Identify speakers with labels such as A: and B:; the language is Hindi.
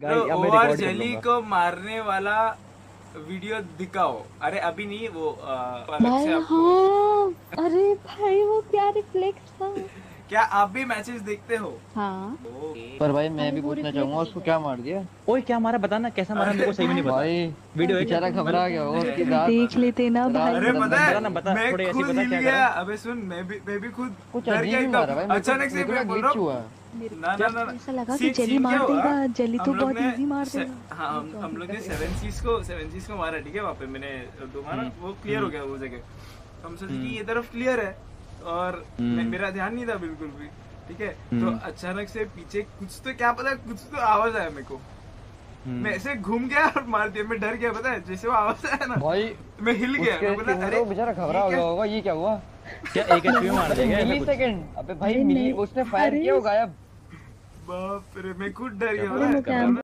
A: तो और जेली को मारने वाला वीडियो दिखाओ। अरे अभी नहीं, वो अलग
B: भाई
A: से आपको।
B: हाँ, अरे भाई वो क्या रिफ्लेक्स था।
A: क्या आप भी मैचेस देखते हो?
B: हाँ
C: पर भाई मैं
B: भाई
C: भी
B: वो
C: पूछना चाहूंगा
B: रिफ्लेक्स।
C: उसको क्या मार दिया।
D: ओए क्या मारा, बताना कैसा मारा, मेरे
A: अरे
D: को सही में नहीं पता।
C: भाई
D: वीडियो है क्या?
C: बेचारा घबरा गया होगा, उसकी रात
B: देख लेते ना
C: रात
B: भाई।
A: अरे पता
C: बदल
A: है,
D: बता ना, बता,
A: मैं
D: थोड़ी ऐसी
A: खुद
D: बता
A: हिल
D: क्या
A: गया।
D: करा।
A: अबे सुन, मैं भी खुद
C: कुछ
A: डर गया
C: अजीब ही मारा भाई,
A: एकदम।
C: मेरे को
A: अचानक से मैं बोल
C: ग्लिच
A: रहा हूँ,
C: हुआ।
A: ना ना ना ना।
B: ऐसा लगा कि
A: सीन
B: जेली
A: सीन क्या
B: मार
A: हुआ?
B: देगा, जेली तो
A: हम लोग
B: बहुत
A: ने
B: इजी मार
A: से-
B: देगा।
A: हाँ, हम लोग ने सेवन सीज को मारा, ठीक है। वहाँ पे मैंने दो मारा, वो क्लियर हो गया वो जगह। हम सोचे कि ये तरफ क्लियर है, और मेरा ध्यान नहीं था बिल्कुल भी, ठीक है। तो अचानक से पीछे कुछ तो, क्या पता, कुछ तो आवाज आया मेरे को। मैं ऐसे घूम गया और मार दिया। मैं डर गया, पता है, जैसे वो आवाज आया ना
C: भाई
A: मैं हिल गया। मैं बोला अरे
C: वो बेचारा घबरा
A: ये
C: गया होगा, ये क्या हुआ।
D: क्या एक एचपी में मार देगा ऐसा
C: मिली
D: कुछ?
C: सेकंड, अबे भाई
B: अरे
C: मिली,
B: नहीं,
C: उसने फायर
B: अरे
C: किया हो गायब।
A: बाप रे, मैं खुद डर
B: अरे मैं क्या
A: गया।